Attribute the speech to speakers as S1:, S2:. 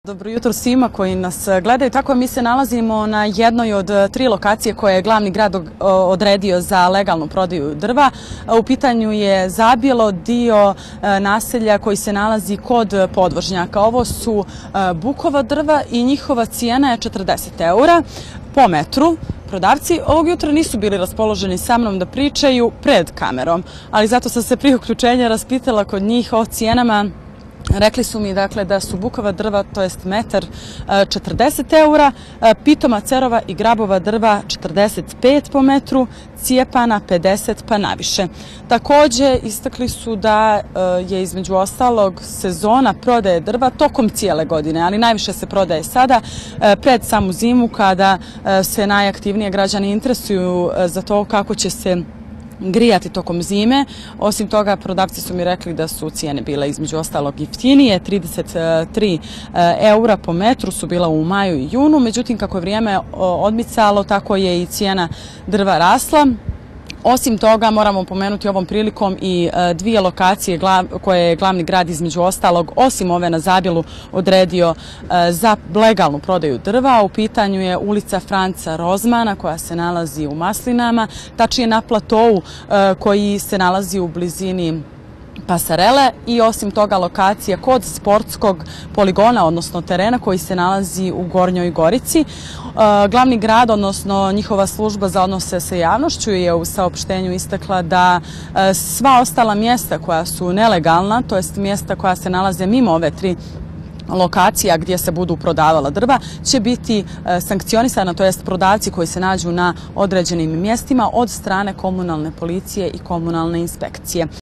S1: Dobro jutro svima koji nas gledaju. Tako mi se nalazimo na jednoj od 3 lokacije koje je glavni grad odredio za legalnu prodaju drva. U pitanju je Zabjelo, dio naselja koji se nalazi kod podvožnjaka. Ovo su bukova drva i njihova cijena je 40 € po metru. Prodavci ovog jutra nisu bili raspoloženi sa mnom da pričaju pred kamerom, ali zato sam se prije uključenja raspitala kod njih o cijenama. Rekli su mi dakle da su bukova drva, to jest metar, 40 €, pitoma cerova i grabova drva 45 po metru, cijepana 50 pa naviše. Također istakli su da je između ostalog sezona prodaje drva tokom cijele godine, ali najviše se prodaje sada pred samu zimu kada se najaktivnije građani interesuju za to kako će se grijati tokom zime. Osim toga, prodavci su mi rekli da su cijene bile između ostalog jeftinije, 33 € po metru su bila u maju i junu, međutim kako je vrijeme odmicalo, tako je i cijena drva rasla. Osim toga, moramo pomenuti ovom prilikom i 2 lokacije koje je glavni grad između ostalog, osim ove na Zabjelu, odredio za legalnu prodaju drva. U pitanju je ulica Franca Rozmana koja se nalazi u Maslinama, tačnije na platovu koji se nalazi u blizini Pasarele, i osim toga lokacija kod sportskog poligona, odnosno terena koji se nalazi u Gornjoj Gorici. Glavni grad, odnosno njihova služba za odnose sa javnošću, je u saopštenju istakla da sva ostala mjesta koja su nelegalna, to jest mjesta koja se nalaze mimo ove 3 lokacija gdje se budu prodavala drva, će biti sankcionisana, to jest prodavci koji se nađu na određenim mjestima, od strane komunalne policije i komunalne inspekcije.